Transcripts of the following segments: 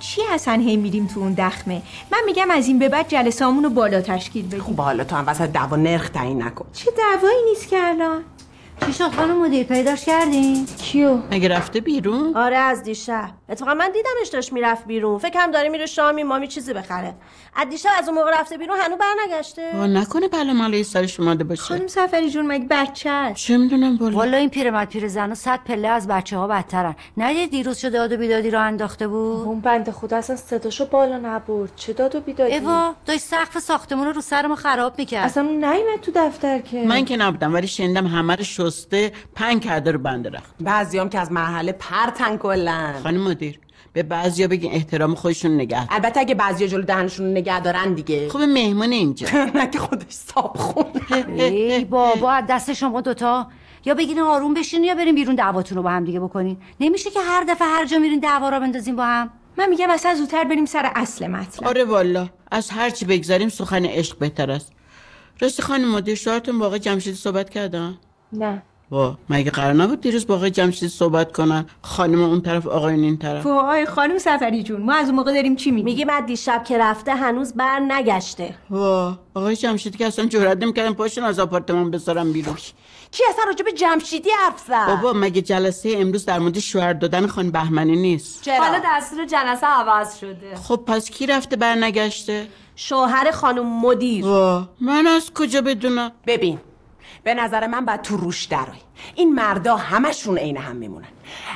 چی حسن هی میریم تو اون دخمه؟ من میگم از این به بعد جلسه‌مون رو بالا تشکیل بدیم. خب حالا تو هم وسط دعوا نرخ تعیین نکن. چه دعوایی نیست که الان. چی شد خانم مدیر، پیداش کردین؟ کیو؟ مگه رفته بیرون؟ آره از دیشب. اتفاقا من دیدمش داشت میرفت بیرون. فکرم داره میره شامی مامی چیزی بخره. از دیشب از اون موقع رفته بیرون هنوز برنگشته. نکنه بله مالای سرش اومده باشه. خانم سفری جون مگه بچه است؟ چه میدونم والا این پیرمرد پیرزنا 100 پله از بچه‌ها بدترن. ندید دیروز چه داد و بیدادی رو انداخته بود؟ اون بنده خدا اصلا صداشو بالا نبرد. چه داد و بیدادی؟ ایوا داشت سقف ساختمون رو سر ما خراب میکرد. اصلا نیومد تو دفتر که. من که نبودم ولی شنیدم همه رو شسته پنگ کرده رو بنده رخت. بعضیام که از مرحله پرتن کلا. خانم مدیر به بعضیا بگین احترام خودشون نگه. البته اگه بعضیا جلو دهنشون نگه دارن دیگه. خب مهمون اینجا. نه که خودش صاحب خونه. ای بابا از دست شما دوتا یا بگین آروم بشین یا بریم بیرون دعواتون رو با هم دیگه بکنین. نمیشه که هر دفعه هر جا میرین دعوا رو بندازین با هم. من میگم اصلا زودتر بریم سر اصل مطلب. آره والا از هر چی بگذاریم سخن عشق بهتر است. راستی خانم مدیر شوهرتون با آقای جمشیدی صحبت کردن؟ نه. وا مگه قرار نبود دیروز با آقای جمشیدی صحبت کنن؟ خانم اون طرف آقایون این طرف. وای خانم سفری جون ما از اون موقع داریم چی میگیم از دیشب که رفته هنوز بر نگشته. وا آقای جمشیدی که اصلا جرئت نمی‌کردن پاشون از آپارتمان بذارن بیرون. کی اصلا راجع به جمشیدی حرف زد؟ بابا مگه جلسه امروز در مورد شوهر دادن خانم بهمنی نیست؟ چرا؟ حالا دستور جلسه عوض شده. خب پس کی رفته برنگشته؟ شوهر خانم مدیر. وا من از کجا بدونم؟ ببین به نظر من باید تو روش درای. این مردا همشون عین هم میمونن.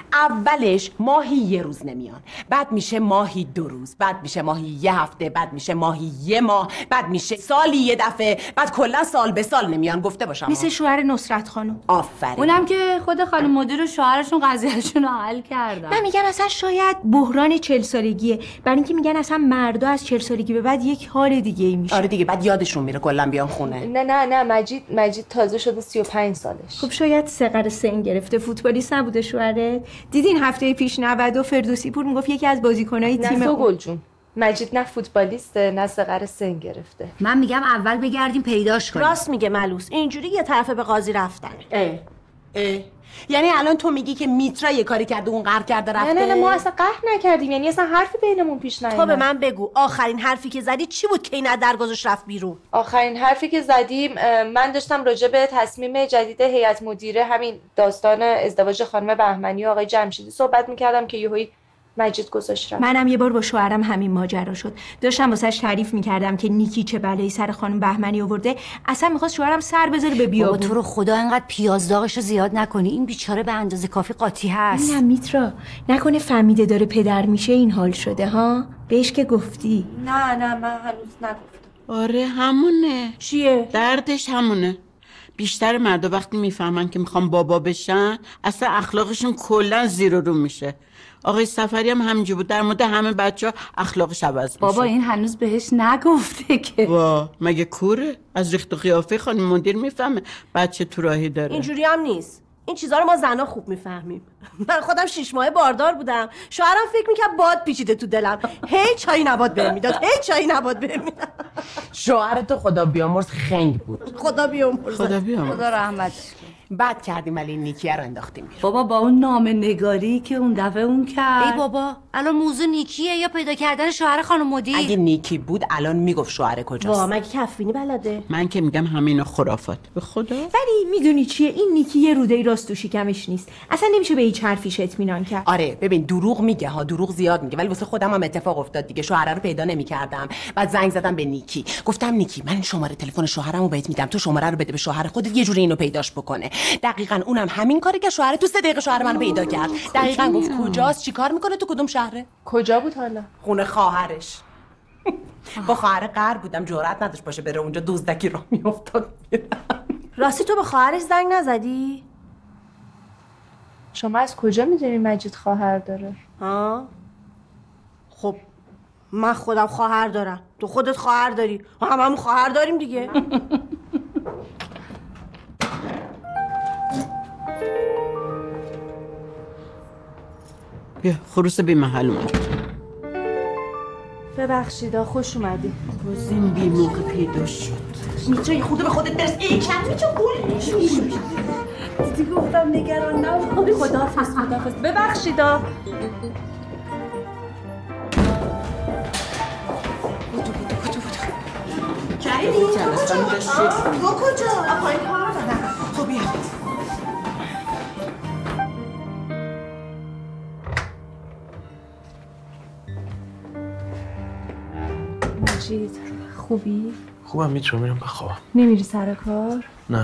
اولش ماهی یه روز نمیان، بعد میشه ماهی 2 روز، بعد میشه ماهی 1 هفته، بعد میشه ماهی 1 ماه، بعد میشه سالی 1 دفعه، بعد کلا سال به سال نمیان. گفته باشم مثل شوهر نصرت خانم. آفرین. اونم که خود خانم مدیر و شوهرشون قضیهشون رو حل کردن. من میگم اصلا شاید بحران 40 سالگیه، برای اینکه میگن اصلا مردا از 40 سالگی به بعد یک حال دیگه ای میشه. آره دیگه بعد یادشون میره کلا بیان خونه. نه مجید تازه شده 35 سالش. خب شاید سقر سن گرفته. فوتبالیست نبوده شوهرت؟ دیدین هفته پیش 90 فردوسی پور میگفت یکی از بازیکنای تیم نه گل جون مجید نه فوتبالیسته نه سقر سن گرفته. من میگم اول بگردیم پیداش کنیم. راست میگه ملوس، اینجوری یه طرفه به قاضی رفتن. یعنی الان تو میگی که میترا یه کاری کرده اون قهر کرده رفته؟ نه ما اصلا قهر نکردیم، یعنی اصلا حرفی بینمون پیش نیومد. تو به من بگو آخرین حرفی که زدی چی بود که این از درگذشت رفت بیرون؟ آخرین حرفی که زدیم من داشتم راجع به تصمیم جدید هیئت مدیره همین داستان ازدواج خانم بهمنی و آقای جمشیدی صحبت میکردم که یهویی مجید گذاشت رفت. منم یه بار با شوهرم همین ماجرا شد. داشتم واسش تعریف میکردم که نیکی چه بلایی سر خانم بهمنی آورده. اصلا میخواست شوهرم سر بذاره به بیابون. بابا تو رو خدا انقدر پیاز داغشو زیاد نکنی. این بیچاره به اندازه کافی قاطی هست. نه میترا نکنه فهمیده داره پدر میشه این حال شده ها؟ بهش که گفتی؟ نه من هنوز نگفتم. آره همونه. چیه؟ دردش همونه. بیشتر مردا وقتی میفهمن که میخوان بابا بشن اصلا اخلاقشون کلا زیر و رو میشه. آقای سفری هم همینجور بود، در مورد همه بچه‌ها اخلاقش عوض میشه. بابا این هنوز بهش نگفته که. وا مگه کوره؟ از ریخت و قیافه خانم مدیر میفهمه بچه تو راهی داره. اینجوری هم نیست. این چیزا رو ما زنا خوب میفهمیم. من خودم 6 ماه باردار بودم. شوهرم فکر میکرد باد پیچیده تو دلم. هی چای نبات بهم میداد. هی چای نبات بهم میداد. شوهر تو خدا بیامرز خنگ بود. خدا بیامرز. خدا رحمتش کنه. بد کردیم ولی نیکیه رو انداختیم بیرون. بابا با اون نامه نگاری که اون دفعه اون کرد. ای بابا الان موضوع نیکیه یا پیدا کردن شوهر خانم مدیر؟ اگه نیکی بود الان میگفت شوهر کجاست. وا مگه کفینی بلده؟ من که میگم همینا خرافات. به خدا. ولی میدونی چیه؟ این نیکی یه روده راست تو شکمش نیست. اصلا نمیشه به هیچ حرفیش اطمینان کرد. آره ببین دروغ میگه ها، دروغ زیاد میگه، ولی واسه خودم هم اتفاق افتاد دیگه. شوهر رو پیدا نمیکردم. بعد زنگ زدم به نیکی، گفتم نیکی من شماره تلفن شوهرمو بهت میدم، تو شماره رو بده به شوهر خودت یه جوری اینو پیداش بکنه. دقیقاً اونم همین کاری که شوهر تو 3 دقیقه شوهر منو پیدا کرد. دقیقاً گفت کجاست، چیکار میکنه، تو کدوم شهره. کجا بود حالا؟ خونه خواهرش. با خواهر قهر بودم، جرئت نداشت باشه بره اونجا، دزدکی راه میافتاد. راستی تو به خواهرش زنگ نزدی؟ شما از کجا میدونی مجید خواهر داره؟ ها؟ خب من خودم خواهر دارم، تو خودت خواهر داری، هممون خواهر داریم دیگه. بیا خروس بی محل اومد. ببخشید خوش اومدی. باز این بی موقع پیدا شد. میتونی یه خورده به خودت برس. ای کم میتونی گل میشی. دیدی گفتم نگران نباش. خداحافظ ببخشید. جلسه داشتید. تو کجا؟ پایین کار دارم. تو بیا. مجید خوبی؟ خوبم میتونم میرم بخوابم. نمیری سر کار؟ نه.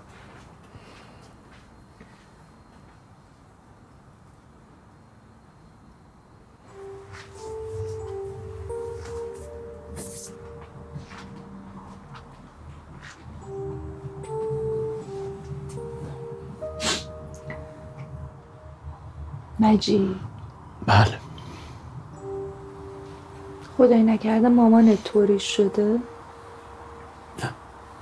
مجید بله. خدای نکرده مامانت طوری شده؟ نه.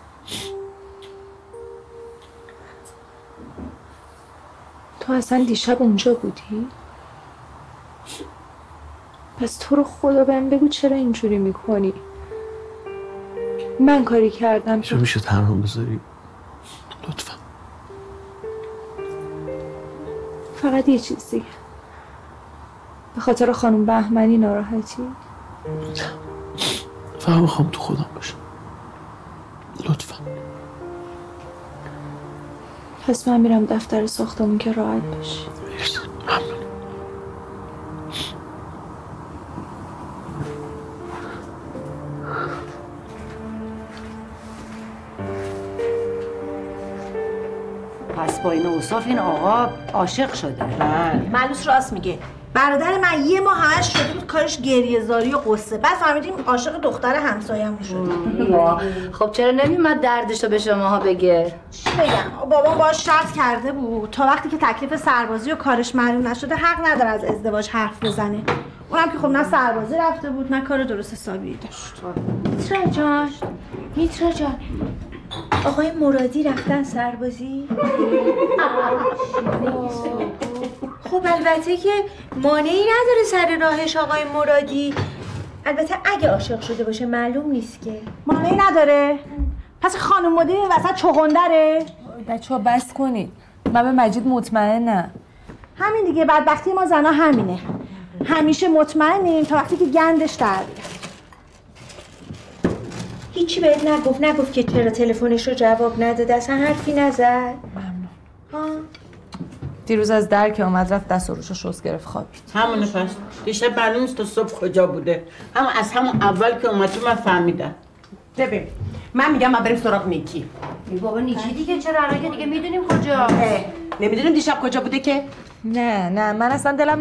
تو اصلا دیشب اونجا بودی؟ پس تو رو خدا بهم بگو چرا اینجوری میکنی؟ من کاری کردم چرا میشه تنها بذاری؟ لطفا. فقط یه چیز دیگه. به خاطر خانم بهمنی ناراحتی؟ فقط میخوام تو خودم باشم. لطفا. پس من میرم دفتر ساختمون که راحت باشی. ممنون. پس با این اوصاف این آقا عاشق شده. ملوس راست میگه. برادر من یه ماه همش شده بود کارش گریه‌زاری و قصه. بعد فهمیدیم عاشق دختر همسایه‌مون شده. خب چرا نمیومد دردشو به شماها بگه؟ چی بگم؟ بابام باهاش شرط کرده بود تا وقتی که تکلیف سربازی و کارش معلوم نشده حق نداره از ازدواج حرف بزنه. اونم که خب نه سربازی رفته بود نه کار درست حسابی داشت. میترا جان آقای مرادی رفتن سربازی؟ خب البته که مانعی نداره سر راهش آقای مرادی. البته اگه عاشق شده باشه معلوم نیست که. مانعی نداره؟ پس خانم مدیر وسط چغندره؟ بچه‌ها بس کنید. من به مجید مطمئنم. همین دیگه بدبختی ما زنا همینه. همیشه مطمئنیم تا وقتی که گندش در بیاد. هیچی بهت نگفت که چرا تلفنش رو جواب نداد، اصلا حرفی نزد. ممنون. دیروز از در که اومد رفت دست و روشو شست گرفت خوابید. همونه پس دیشب معلوم نیست تا صبح کجا بوده. اما از همون اول که اومد تو من فهمیدم. ببین من میگم ما بریم سراغ نیکی. بابا نیکی دیگه چرا الان که دیگه میدونیم کجا. نمیدونیم دیشب کجا بوده که؟ نه من اصلا دلم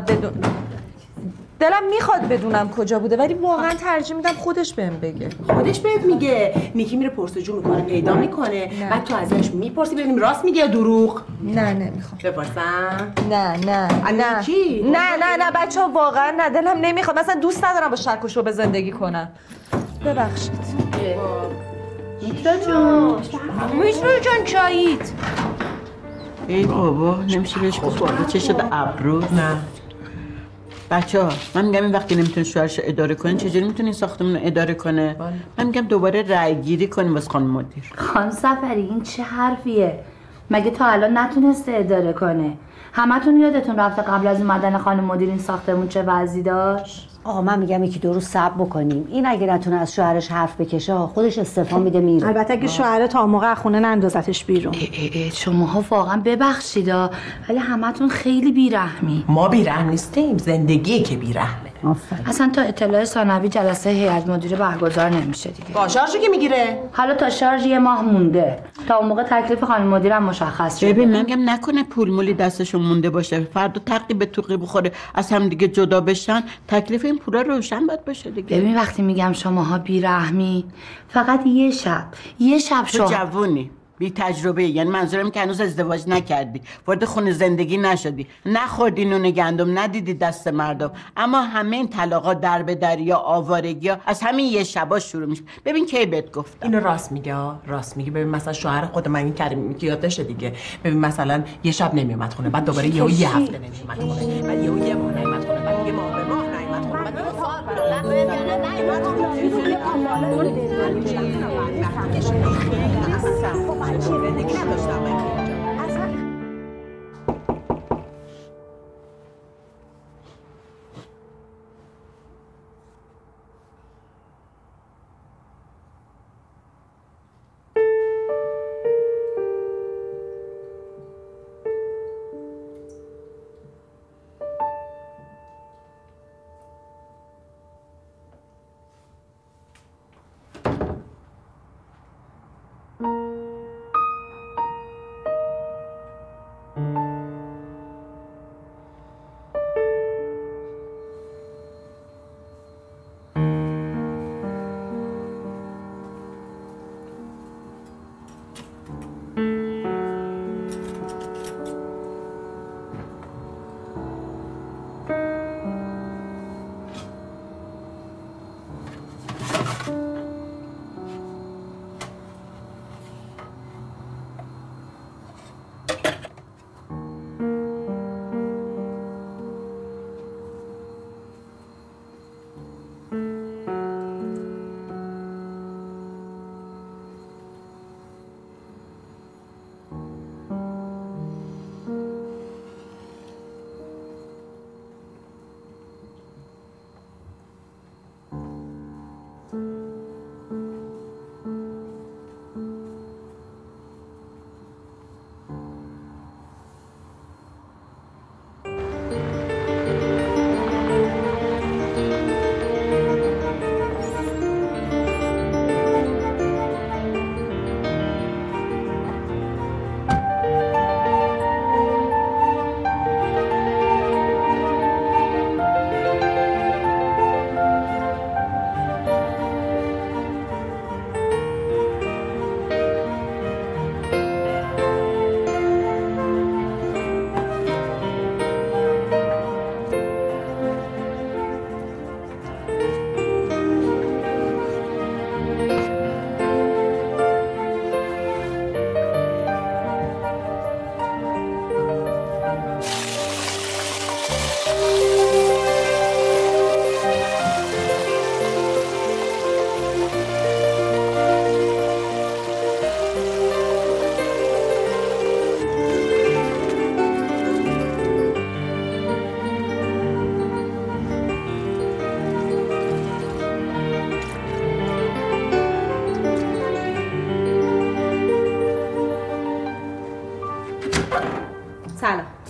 میخواد بدونم کجا بوده، ولی واقعا ترجیح میدم خودش بهم بگه. خودش بهت میگه. نیکی میره پرسجو میکنه، پیدا میکنه، بعد تو ازش میپرسی ببینیم راست میگه یا دروغ. نه نمیخوام بپرسم. نه نیکی نه بچه‌ها واقعا نه، دلم نمیخواد. مثلا دوست ندارم با شک و شبه زندگی کنم. ببخشید. میترا جان چاییت. ای بابا نمیشه بهش گفت بابا چه شده ابرو؟ نه بچه‌ها من میگم این وقتی نمیتونه شوهرش اداره کنه چجوری میتونه این ساختمون رو اداره کنه؟ من میگم دوباره رأی گیری کنیم واسه خانم مدیر. خانم سفری این چه حرفیه؟ مگه تا الان نتونسته اداره کنه؟ همتون یادتون رفته قبل از اومدن خانم مدیر این ساختمون چه وضعی داشت؟ آقا من میگم یکی دو روز صبر بکنیم. این اگه نتونه از شوهرش حرف بکشه خودش استعفا میده میره. البته اگه شوهر تا موقع خونه نندازتش بیرون. شماها واقعا ببخشید ولی همتون خیلی بیرحمی. ما بیرحم نیستیم، زندگیه که بیرحمه. اصلا تا اطلاع ثانوی جلسه هیئت مدیره برگزار نمیشه دیگه. با شارژی که میگیره؟ حالا تا شارژ یه ماه مونده. تا اون موقع تکلیف خانم مدیرم مشخص شده. ببین من میگم نکنه پول مولی دستشون مونده باشه، فردا تقی به توقی بخوره از هم دیگه جدا بشن، تکلیف این پولا روشن باید باشه دیگه. ببین وقتی میگم شماها بیرحمی فقط یه شب تو جوونی بی تجربه، یعنی منظورم که هنوز ازدواج نکردی، وارد خونه زندگی نشدی، نخوردی نون گندم، ندیدی دست مردم، اما همه این طلاقا در به در یا آوارگی ها از همین یه شبا شروع میشه. ببین کی بهت گفتم اینو راست میگه راست میگه. ببین مثلا شوهر خود من این کریم که یادشه دیگه. ببین مثلا یه شب نمیومد خونه، بعد دوباره یه هفته نمیومد خونه، بعد یه ماه نمیومد خونه، بعد یه ماه به ماه نمیومد خونه، بعد یه سال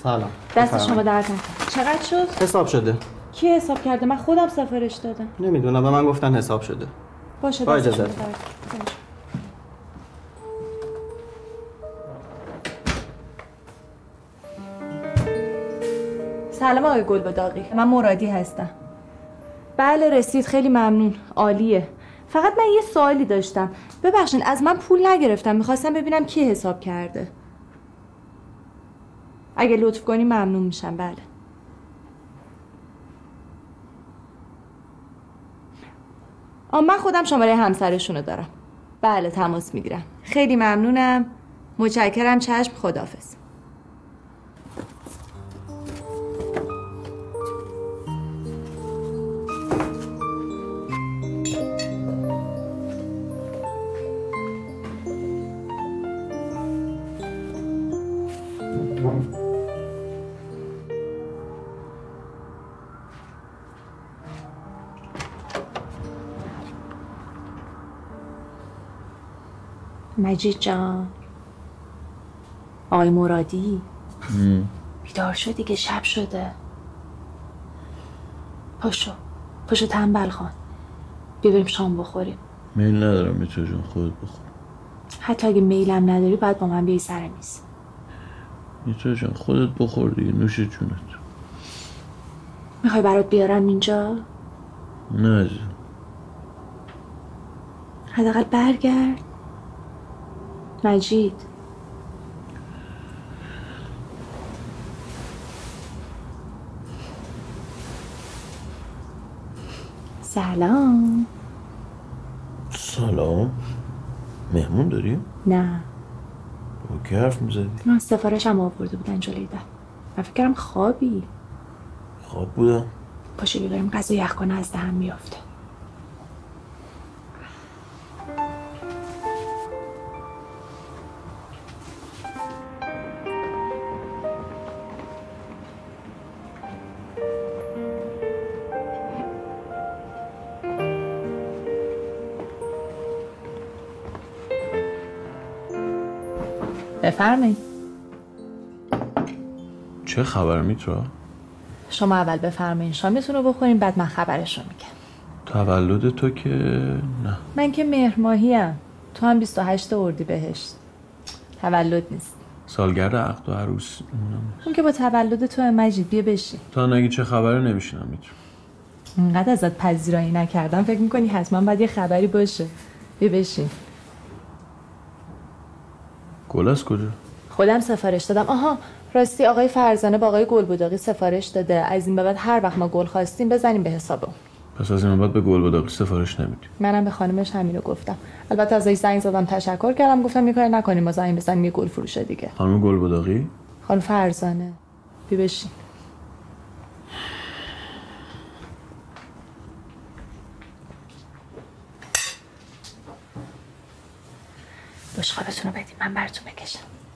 سلام. دست شما درد نکنه. چقدر شد؟ حساب شده. کی حساب کرده؟ من خودم سفارش دادم. نمیدونم، به من گفتن حساب شده. باشه با دست شما اجازت. درد. سلام آقای گلبداغی، من مرادی هستم. بله رسید، خیلی ممنون، عالیه. فقط من یه سوالی داشتم. ببخشید از من پول نگرفتم، میخواستم ببینم کی حساب کرده. اگه لطف کنی ممنون میشم. بله. من خودم شماره همسرشونو دارم. بله تماس میگیرم. خیلی ممنونم. متشکرم. چشم. خداحافظ. مجید جان، آقای مرادی بیدار شد دیگه، شب شده. پاشو تنبل خان، بیا بریم شام بخوریم. میل ندارم میتونی جان، خودت بخور. حتی اگه میلم نداری باید با من بیای سر میز. میتونی جان خودت بخور دیگه، نوش جونت. میخوای برات بیارم اینجا؟ نه عزیزم. حداقل برگرد مجید. سلام. سلام. مهمون داری؟ نه با کی حرف میزدی؟ من سفارشم آورده بودن جلوی در. من فکر کردم خوابی. خواب بودم. پاشو ببریم غذا یخ کنه از دهن میافته. بفرمایید. چه خبر میترا؟ شما اول بفرمایید شامتون رو بخورین، بعد من خبرش رو میگم. تولد تو که نه. من که مهر ماهیم. تو هم 28 اردیبهشت. تولد نیست. سالگرد عقد و عروس. اون که با تولد تو مجید. بیا بشین. تا نگی چه خبره نمیشینم میترا. اینقدر ازت پذیرایی نکردم فکر میکنی حتما باید یه خبری باشه. بیا بشین. گل از کجا؟ خودم سفارش دادم. آها راستی آقای فرزانه با آقای گلبداغی سفارش داده از این به بعد هر وقت ما گل خواستیم بزنیم به حساب اون. پس از این بعد به گلبداغی سفارش نمیدی؟ منم به خانمش همینو گفتم. البته ازش زنگ زدم تشکر کردم، گفتم یه کاری نکنیم ما زنگ بزنیم یه گل فروشه دیگه. خانم گلبداغی؟ خانم فرزانه. بی بشین. بشقابتون رو بدیم من براتون بکشم.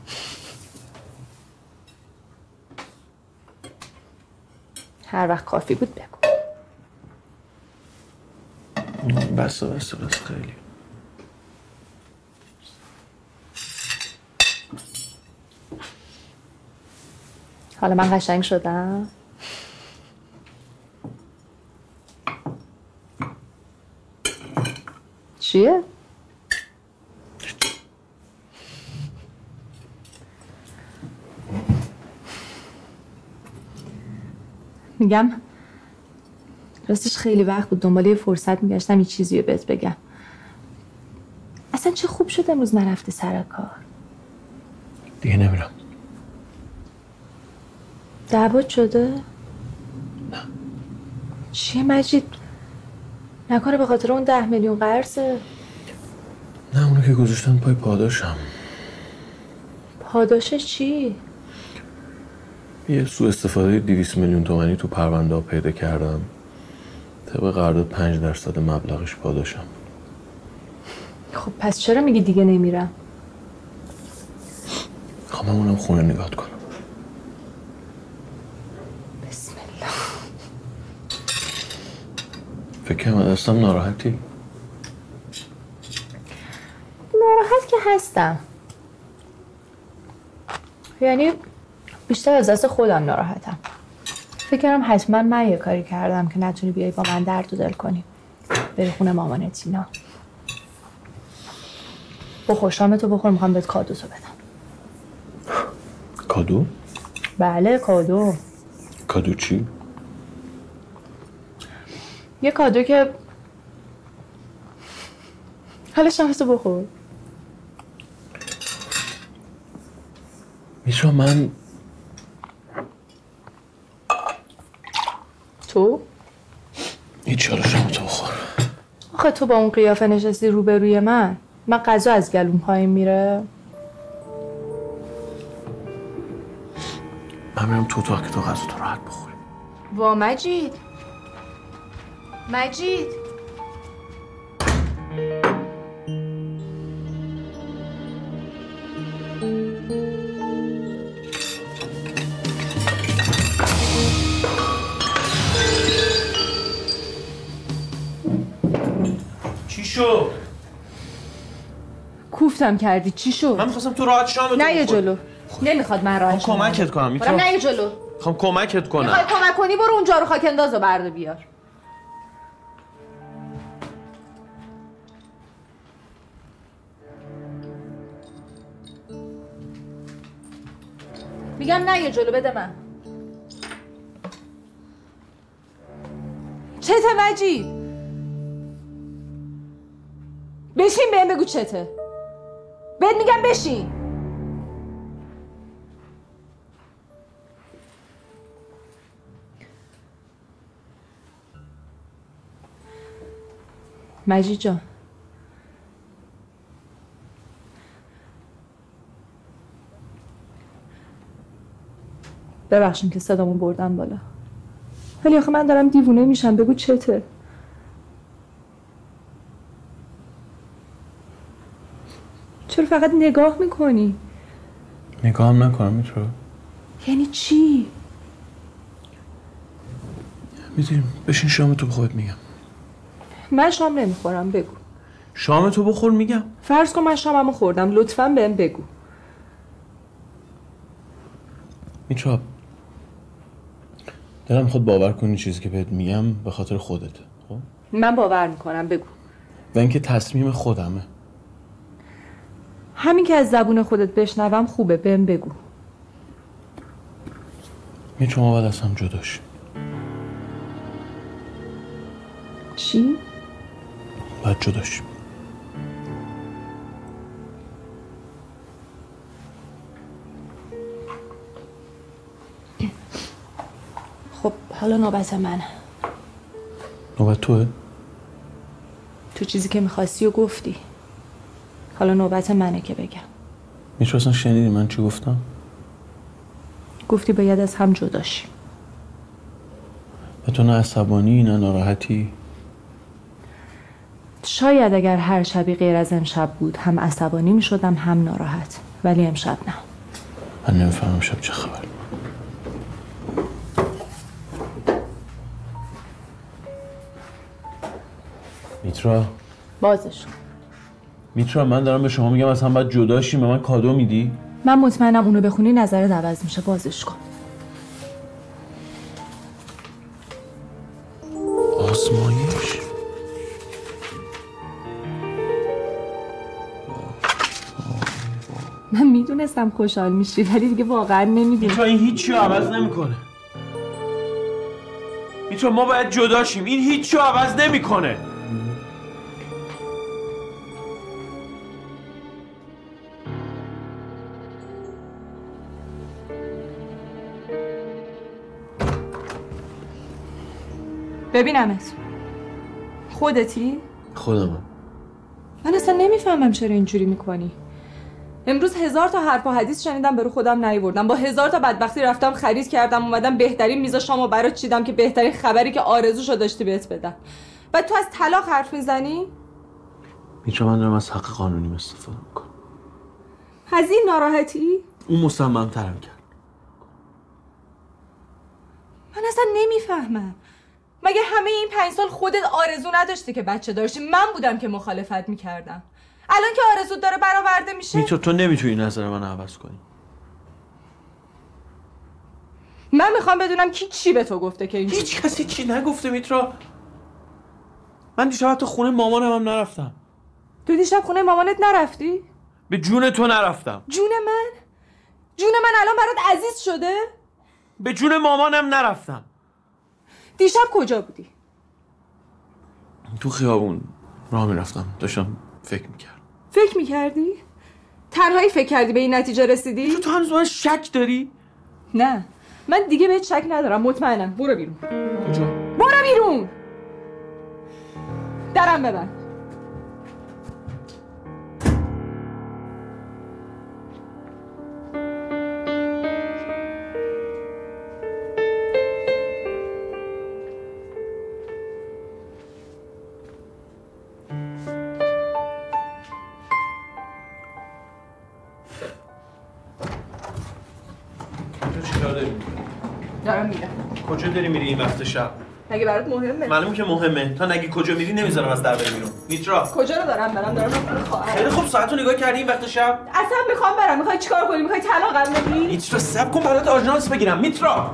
هر وقت کافی بود بگو. بس خیلی. حالا من قشنگ شدم؟ چیه؟ میگم راستش خیلی وقت بود دنبال یه فرصت میگشتم یه چیزی رو بهت بگم. اصلا چه خوب شد امروز نرفتی سر کار. دیگه نمیرم. دعوت شده؟ نه. چیه مجید؟ نکنه به خاطر اون 10 میلیون قرضه؟ نه اونو که گذاشتن پای پاداشم. پاداشش چی؟ یه سوء استفاده 200 میلیون تومانی تو پرونده ها پیدا کردم. طبق قرارداد 5% مبلغش پاداشم. خب پس چرا میگی دیگه نمیرم؟ خب من اونم خونه نگاه کنم. بسم الله. فکر کنم دستم ناراحتی؟ ناراحت که هستم. یعنی بیشتر از دست خودم ناراحتم. فکر کردم حتما من یه کاری کردم که نتونی بیای با من درد و دل کنی. بری خونه مامان تینا. بخور شامتو بخور، میخوام بهت کادوتو بدم. کادو؟ بله کادو. کادو چی؟ یه کادو که حالا شامتو بخور. میترا من تو؟ هیچ، حالا شامتو بخور. آخه تو با اون قیافه نشستی روبروی من غذا از گلوم پایین میره. من میرم تو اتاق که تو غذا تو راحت بخوری. وا مجید چی شد؟ کوفتم کردی. چی شد؟ من میخواستم تو راحت شامتو بخوری. نه یه جلو. نمیخواد من راحت شام. کمکت کنم میتونم. نه یه جلو. میخوام کمکت کنم. میخوای کمک کنی برو اونجا رو خاک انداز و برده بیار. میگم نه یه جلو بده من. چته مجید؟ بشین بهم بگو چته. بهت میگم بشین. مجید جان، ببخشیم که صدامو بردم بالا، ولی آخه من دارم دیوونه میشم. بگو چته. چرا فقط نگاه میکنی؟ نگاهم نکنم میترا. یعنی چی؟ میدونیم بشین شامتو بخورت میگم. من شام نمیخورم. بگو. شامتو بخور میگم. فرض کن من شاممو خوردم، لطفاً بهم بگو. میترا دلم خود باور کنی چیزی که بهت میگم به خاطر خودته. خب من باور میکنم. بگو. و اینکه تصمیم خودمه. همین که از زبون خودت بشنوم خوبه. بهم بگو. میترا ما باید از هم جدا شیم. چی؟ باید جدا شیم. خب حالا نوبت منه. نوبت توه؟ تو چیزی که میخواستی و گفتی. حالا نوبت منه که بگم. میترا اصلا شنیدی من چی گفتم؟ گفتی باید از هم جدا شیم. و تو نه عصبانی نه ناراحتی؟ شاید اگر هر شبی غیر از امشب بود هم عصبانی میشدم هم ناراحت، ولی امشب نه. من نمیفهمم شب چه خبر. میترا بازش. میترا من دارم به شما میگم از هم باید جدا شیم. به من کادو میدی؟ من مطمئنم اونو بخونی نظرت عوض میشه. بازش کن. آزمایش؟ من میدونستم خوشحال میشی ولی دیگه واقعا نمیدونم. میترا این هیچی رو عوض نمیکنه. میترا ما باید جدا شیم. این هیچی رو عوض نمیکنه. ببینمت. خودتی؟ خودمم. من اصلا نمیفهمم چرا اینجوری میکنی. امروز 1000 تا حرف و حدیث شنیدم برو خودم نیاوردم. با 1000 تا بدبختی رفتم خرید کردم اومدم بهترین میز شامو برات چیدم که بهترین خبری که آرزوشو داشتی بهت بدم. بعد تو از طلاق حرف میزنی؟ میترا من دارم از حق قانونیم استفاده میکنم. از این ناراحتی؟ اون مصمم ترم کرد. من اصلا نمیفهمم. مگه همه این 5 سال خودت آرزو نداشتی که بچه داشتی؟ من بودم که مخالفت میکردم. الان که آرزو داره برآورده میشه. میترا تو نمیتونی نظر من عوض کنی. من میخوام بدونم کی چی به تو گفته که اینجوری. هیچ کسی چی نگفته میترا. من دیشب حتی خونه مامانم هم نرفتم. تو دیشب خونه مامانت نرفتی؟ به جون تو نرفتم. جون من؟ جون من الان برات عزیز شده؟ به جون مامانم نرفتم. دیشب کجا بودی؟ تو خیابون راه میرفتم، داشتم فکر میکردم. فکر میکردی؟ تنهایی فکر کردی به این نتیجه رسیدی؟ تو هنوز من شک داری؟ نه من دیگه بهت شک ندارم، مطمئنم. برو بیرون. کجا؟ برو بیرون. درم ببند. دارم میرم. کجا داری میری این وقت شب؟ مگه برات مهمه؟ معلومه که مهمه. تا نگی کجا میری نمیذارم از در بری بیرون. میترا کجا رو دارم دارم خواهر. خیلی خوب، ساعتو نگاه کردی این وقت شب؟ اصلا میخوام برم. میخوای چیکار کنی؟ میخوای طلاقم بدی؟ میترا صبر کن برات آژانس بگیرم. میترا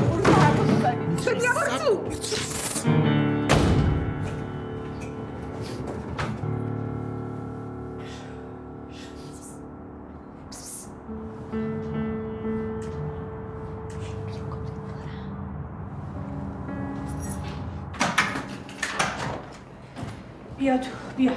بیا تو بیا.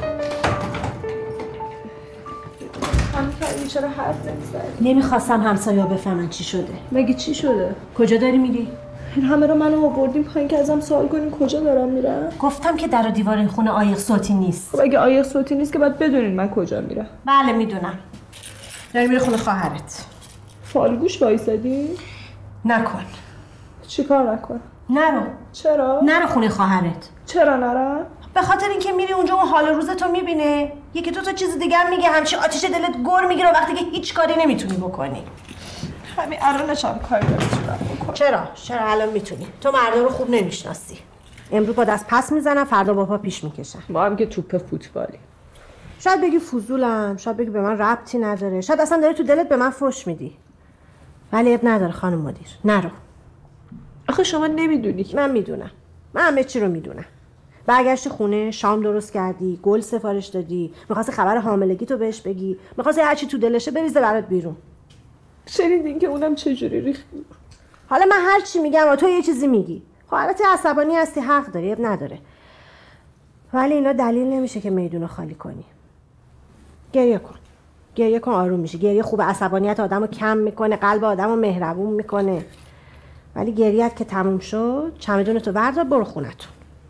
همین چرا حرف نمیزنی؟ نمیخواستم همسایه‌ها بفهمن چی شده. مگه چی شده؟ کجا داری میری؟ این همه رو منو آوردیم پایین که ازم سوال کنین کجا دارم میرم؟ گفتم که در و دیوار این خونه عایق صوتی نیست. خب اگه عایق صوتی نیست که باید بدونین من کجا میرم. بله میدونم. داری میری خونه خواهرت. فالگوش وایسادی؟ نکن. چیکار نکن؟ نرو. چرا؟ نرو خونه خواهرت. چرا نرم؟ به خاطر اینکه میری اونجا اون حال روزتو میبینه، یکی دو تا چیز دیگه هم میگه، همچی آتیش دلت گر میگیره وقتی که هیچ کاری نمیتونی بکنی. همین الانش هم کاری نمیتونم بکنم. چرا الان میتونی؟ تو مردا رو خوب نمیشناسی. امروز با دست پس میزنن، فردا با پا پیش میکشن. ما هم که توپ فوتبالی. شاید بگی فضولم، شاید بگی به من ربطی نداره، شاید اصلا داری تو دلت به من فحش میدی. ولی اب نداره خانم مدیر. نرو. آخه شما نمیدونی. من میدونم. من همه چی رو میدونم. برگشتی خونه، شام درست کردی، گل سفارش دادی، می‌خواستی خبر حاملگی تو بهش بگی، می‌خواستی هر چی تو دلشه بریزه برات بیرون. شنیدین که اونم چجوری ریخت؟ حالا من هر چی میگم و تو یه چیزی میگی. خب البته عصبانی هستی، حق داری، اب نداره. ولی اینا دلیل نمیشه که میدونو خالی کنی. گریه کن. گریه کن آروم میشی. گریه خوب، عصبانیت آدمو کم میکنه، قلب آدمو مهربون میکنه. ولی گریه‌ات که تموم شد، چمدونتو بردار برو خونتون.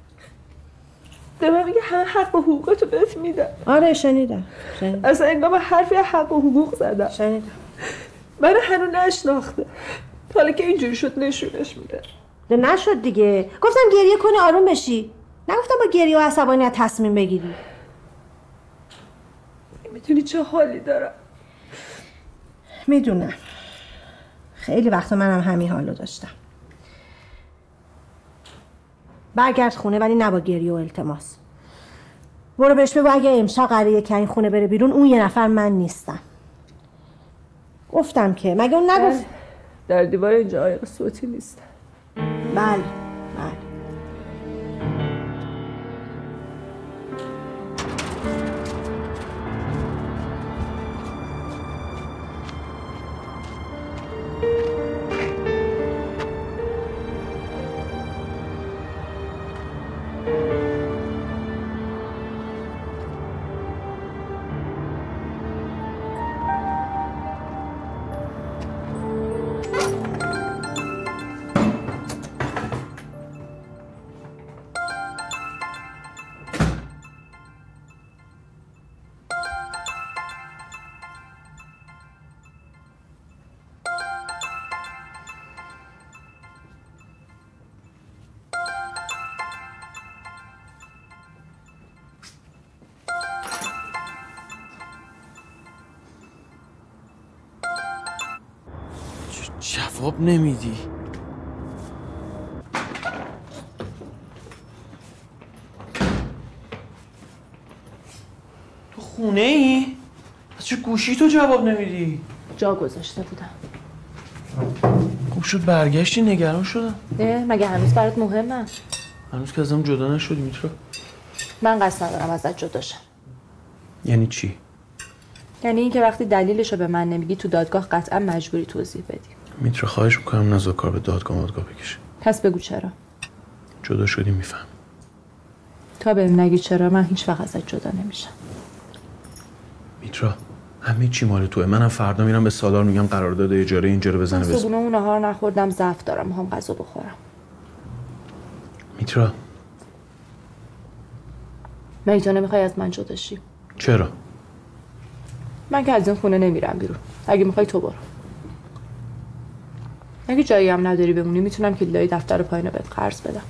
من میگه حق و حقوقتو بهت میدم. آره شنیدم. اصلا انگار حرفی حق و حقوق زدم. شنیدم. من هنوز نشناخته. حالا که اینجوری شد نشونش میده. نشد دیگه. گفتم گریه کنی آروم بشی. نگفتم با گریه و عصبانیت تصمیم بگیری. میدونی چه حالی دارم؟ میدونم. خیلی وقتا منم همین حالو داشتم. برگرد خونه ولی نه با گریه و التماس. برو بهش بگو اگه امشب قراره که این خونه بره بیرون اون یه نفر من نیستم. گفتم که مگه اون نگفت در دیوار اینجا عایق صوتی نیست. بله بله. جواب نمیدی. تو خونه ای؟ از چه گوشی تو جواب نمیدی؟ جا گذاشته بودم. خوب شد برگشتی، نگران شدم. مگه هنوز برات مهمه؟ هنوز که ازم جدا نشدی میترا. من قصد ندارم ازت جدا شم. یعنی چی؟ یعنی اینکه وقتی دلیلشو به من نمیگی تو دادگاه قطعا مجبوری توضیح بدی. میترا خواهش میکنم نذار کار به دادگاه بکشه. پس بگو چرا. جدا شدی میفهم. تا بهم نگی چرا من هیچ وقت ازت جدا نمیشم. میترا همه چی مال توئه. منم فردا میرم به سالار میگم قرارداد اجاره اینجا رو بزنه. صبحونه نهار نخوردم، ضعف دارم، میخوام غذا بخورم. میترا مگه تو نمیخوای از من جدا شی؟ چرا؟ من که از این خونه نمیرم بیرون. اگه میخوای تو برو. اگه جایی هم نداری بمونی میتونم کلیدای دفتر پایین بهت قرض بدم.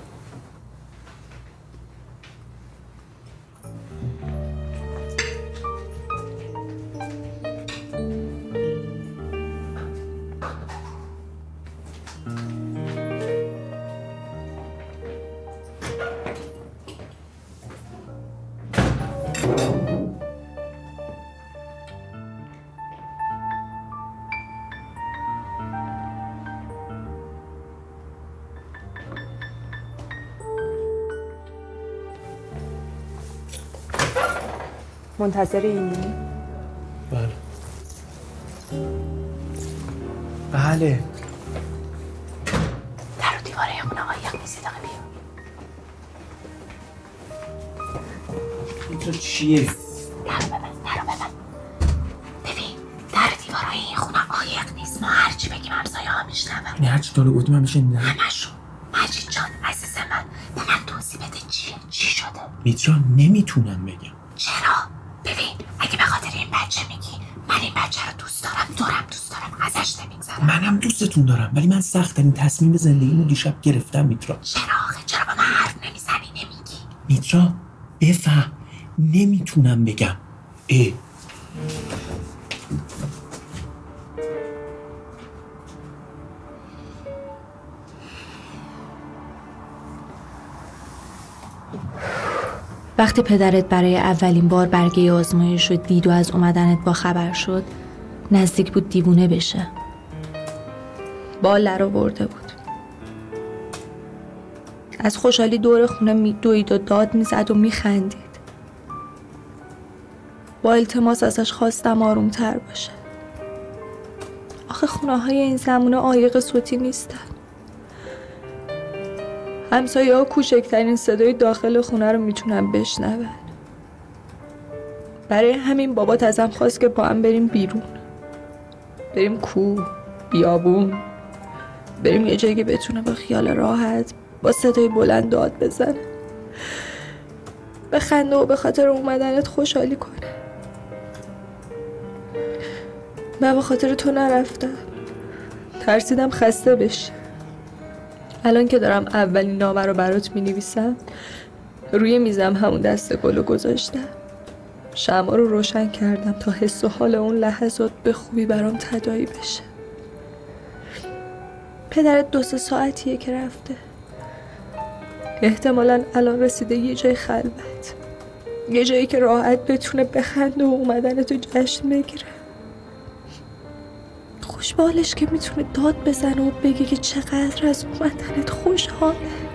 منتظر اینی؟ بله. بله. در و دیواره یه خونه آقای نیستی دقیقه بیا. تو چیه؟ در رو ببن. ببین در دیواره این خونه آقای نیست. ما هرچی بگیم همسایه ها میشنون. یعنی هرچی داره گفتیم هم میشنیدن؟ همشون. مجید جان عزیز من به من توضیح بده چی شده؟ میترا نمیتونم بگم. چرا؟ ببین اگه به خاطر این بچه میگی من این بچه رو دوست دارم، دورم دوست دارم، ازش نمیگذرم. منم دوستتون دارم ولی من سخت‌ترین تصمیم زندگیمو دیشب گرفتم میترا. چرا با من حرف نمیزنی نمیگی؟ میترا بفهم نمیتونم بگم. وقتی پدرت برای اولین بار برگه آزمایش رو دید و از اومدنت با خبر شد نزدیک بود دیوونه بشه. بال در آورده بود. از خوشحالی دور خونه میدوید و داد میزد و میخندید. با التماس ازش خواستم آرومتر باشه. آخه خونه های این زمونه عایق صوتی نیستن. همسایه ها کوچکترین صدای داخل خونه رو میتونن بشنون. برای همین بابات ازم خواست که با هم بریم بیرون. بریم کوه، بیابون. بریم یه جایی که بتونه با خیال راحت با صدای بلند داد بزنه. بخنده و به خاطر اومدنت خوشحالی کنه. من به خاطر تو نرفتم. ترسیدم خسته بشی. الان که دارم اولین نامه رو برات می‌نویسم روی میزم همون دسته گلو گذاشتم. شمع رو روشن کردم تا حس و حال اون لحظات به خوبی برام تداعی بشه. پدرت 2-3 ساعتیه که رفته. احتمالاً الان رسیده یه جای خلوت. یه جایی که راحت بتونه بخنده و اومدنتو جشن بگیره. خوش به حالش که میتونه داد بزنه و بگه که چقدر از اومدنت خوشحاله.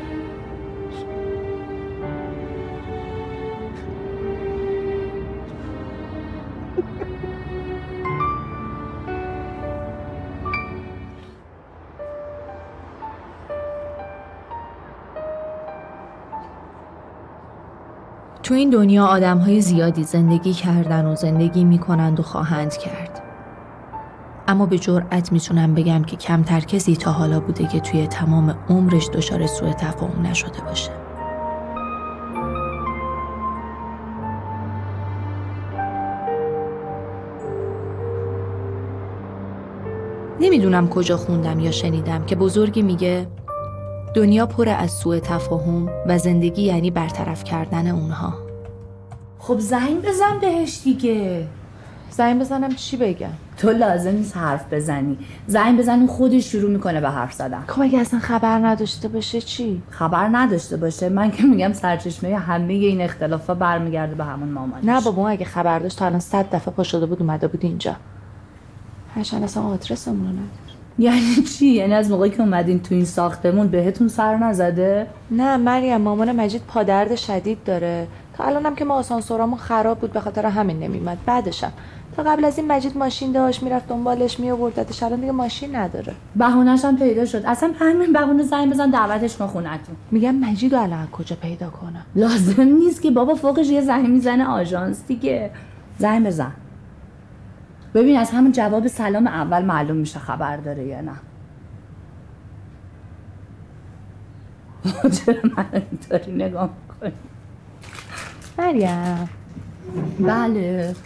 تو این دنیا آدم‌های زیادی زندگی کردن و زندگی میکنند و خواهند کرد. اما به جرئت میتونم بگم که کمتر کسی تا حالا بوده که توی تمام عمرش دچار سوء تفاهم نشده باشه. نمیدونم کجا خوندم یا شنیدم که بزرگی میگه دنیا پر از سوء تفاهم و زندگی یعنی برطرف کردن اونها. خب زنگ بزن بهش دیگه. زنگ بزنم چی بگم؟ تو لازم نیست حرف بزنی. زنگ بزن اون خودش شروع میکنه به حرف زدن. خب اگه اصلا خبر نداشته باشه چی؟ خبر نداشته باشه من که میگم سرچشمه همه این اختلافا برمیگرده به همون مامانش. نه بابا اگه خبر داشت تا الان 100 دفعه پا شده بود اومده بود اینجا. هرچند اصلا آدرسمون رو نداره. یعنی چی؟ یعنی از موقعی که اومدین تو این ساختمون بهتون سر نزده؟ نه مریم، مامان مجید پادرد شدید داره. تا الانم که ما آسانسورامون خراب بود به خاطر همین نمیومد. بعدشم تا قبل از این مجید ماشین داشت، میرفت دنبالش میآوردتش. الان دیگه ماشین نداره. بهونه‌ش هم پیدا شد. اصلا همین بهونه زنگ بزن دعوتش کن خونتون. میگم مجیدو الان کجا پیدا کنم؟ لازم نیست که بابا، فوقش یه زنگ میزنه آژانس دیگه. زنگ بزن. ببین از همون جواب سلام اول معلوم میشه خبر داره یا نه. چرا من اینطوری نگاه میکنی؟ مریم. بله.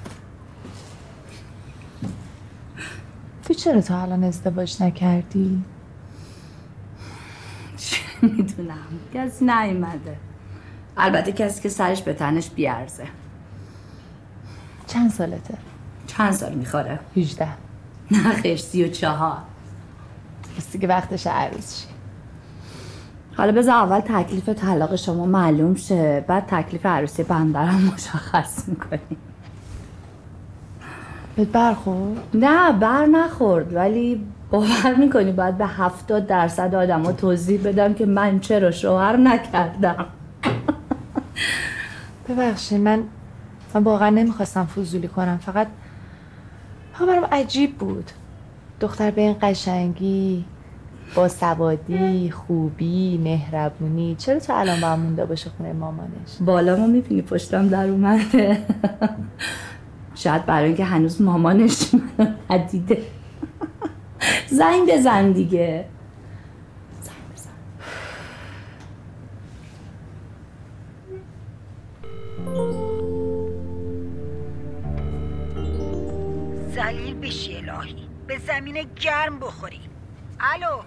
تو چرا تا الان ازدواج نکردی؟ چه میدونم، کسی نیومده. البته کسی که سرش به تنش بیارزه. چند سالته؟ چند سال میخوره؟ 18. نه خیر 34. بس دیگه وقتش عروس شی. حالا بذار اول تکلیف طلاق شما معلوم شه، بعد تکلیف عروسی بنده رو مشخص میکنیم. بهت برخورد؟ نه بر نخورد، ولی باور میکنی باید به 70% آدم ها توضیح بدم که من چرا شوهر نکردم. ببخشید من واقعا نمیخواستم فضولی کنم، فقط برام عجیب بود دختر به این قشنگی، با سوادی، خوبی، مهربونی، چرا تا الان با هم مونده باشه خونه مامانش؟ بالا ما میبینی پشتم در اومده. شاید برای اینکه هنوز مامانش منو ندیده. زنگ بزن دیگه. زنگ بزن. ذلیل بشی الهی، به زمین گرم بخوری. الو.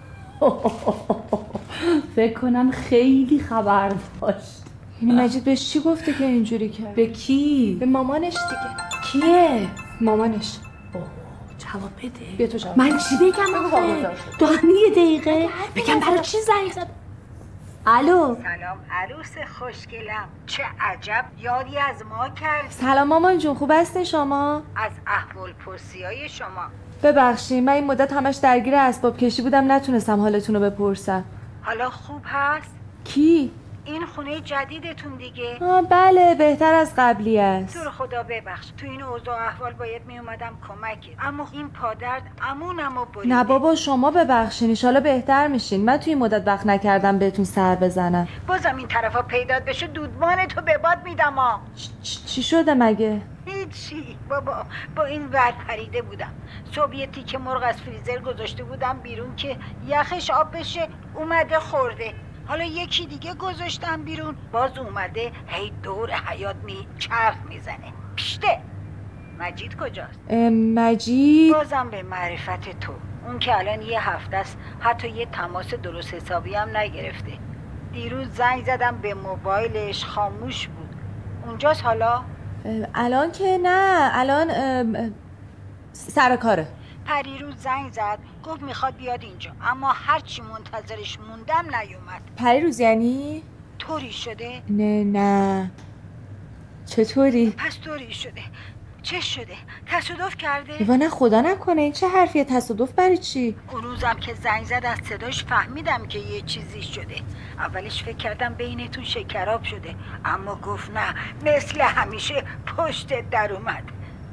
فکر کنم خیلی خبر داشت. یعنی مجید بهش چی گفته که اینجوری کرد؟ به کی؟ به مامانش دیگه. کیه؟ مامانش. جواب بده. بیا تو جواب. من چی بگم آخه؟ تو همین یه دقیقه بگم برای چی زنگ زد؟ الو. سلام عروس خوشگلم، چه عجب یادی از ما کرد. سلام مامان جون، خوب هستین شما؟ از احوال پرسیای شما. ببخشید من این مدت همش درگیر اسباب کشی بودم، نتونستم حالتون رو بپرسم. حالا خوب هست؟ کی؟ این خونه جدیدتون دیگه. بله بهتر از قبلی است. تو رو خدا ببخش، تو این اوضاع احوال باید می اومدم کمکت، اما این پادرد امونمو بریده. نه بابا شما ببخشین، ان شاءالله بهتر میشین. من توی این مدت وقت نکردم بهتون سر بزنم. بازم این طرفا پیدات بشه دودمان تو به باد میدم ها. چی شده مگه؟ هیچی بابا، با این ور پریده بودم. صبح یه تیکه مرغ از فریزر گذاشته بودم بیرون که یخش آب بشه، اومده خورده. حالا یکی دیگه گذاشتم بیرون، باز اومده هی دور حیاط چرخ میزنه. پیشته. مجید کجاست؟ مجید بازم به معرفت تو، اون که الان یه هفته است حتی یه تماس درست حسابی هم نگرفته. دیروز زنگ زدم به موبایلش خاموش بود. اونجاست حالا؟ الان که نه، الان سر کاره. پریروز زنگ زد گفت میخواد بیاد اینجا، اما هرچی منتظرش موندم نیومد. پریروز یعنی؟ طوری شده؟ نه چطوری؟ پس طوری شده. چه شده؟ تصادف کرده؟ ایوا نه خدا نکنه، این چه حرفیه؟ تصادف برای چی؟ اون روزم که زنگ زد از صداش فهمیدم که یه چیزی شده. اولش فکر کردم بینتون شکراب شده، اما گفت نه، مثل همیشه پشتت در اومد.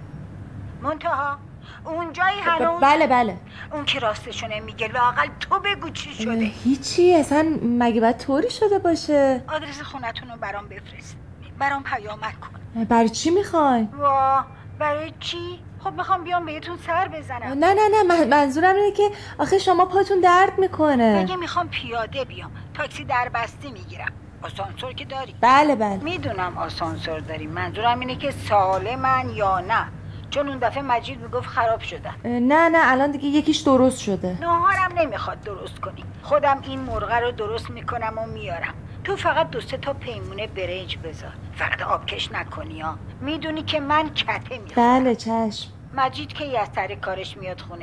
منتها اونجایی هنوز؟ بله. اون که راستشو نمیگه، لااقل تو بگو چی شده. هیچی، اصلا مگه باید طوری شده باشه؟ آدرس خونتون رو برام بفرست، برام پیامک کن. برای چی میخوای؟ برای چی؟ خب میخوام بیام بهتون سر بزنم. نه منظورم اینه که آخه شما پاتون درد میکنه. مگه میخوام پیاده بیام؟ تاکسی در بسته میگیرم. آسانسور که داری؟ بله. میدونم آسانسور داری، منظورم اینه که سالمن یا نه، چون اون دفعه مجید میگفت خراب شدن. نه الان دیگه یکیش درست شده. ناهارم نمیخواد درست کنی، خودم این مرغ رو درست میکنم و میارم. تو فقط 2-3 تا پیمونه برنج بذار، فقط آبکش نکنی ها. میدونی که من کته میخورم. بله چشم. مجید کی از سر کارش میاد خونه؟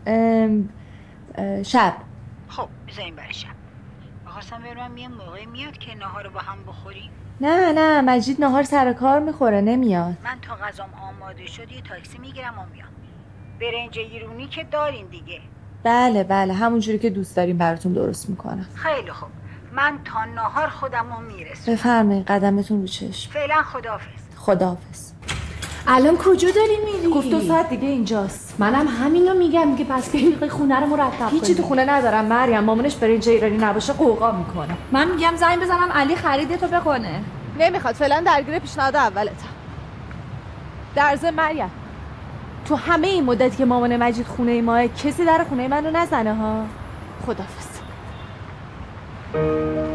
شب. خب بذاریم برای شب. بخواستم ببینم یه موقعی میاد که ناهار رو با هم بخوریم. نه مجید ناهار سر کار میخوره، نمیاد. من تا غذام آماده شد یه تاکسی میگیرم و میام. برنج ایرونی که دارین دیگه. بله بله همونجوری که دوست داریم براتون درست میکنم. خیلی خوب، من تا نهار خودمو میرسونم. بفرمایید قدمتون رو چشم. فعلا خداحافظ. خداحافظ. الان کجا داری میری؟ گفت 2 ساعت دیگه اینجاست. منم همینو میگم که پس بریم خونه رو مرتب کنیم. هیچی تو خونه ندارم مریم، مامانش برنج ایرانی نباشه قوقا میکنه. من میگم زنگ بزنم علی خریدتو بکنه. نمیخواد، فعلا درگیر پیشنهاد اولتم. در ضمن مریم تو همه این مدتی که مامان مجید خونه ماه کسی در خونه منو نزنه ها. خداحافظ.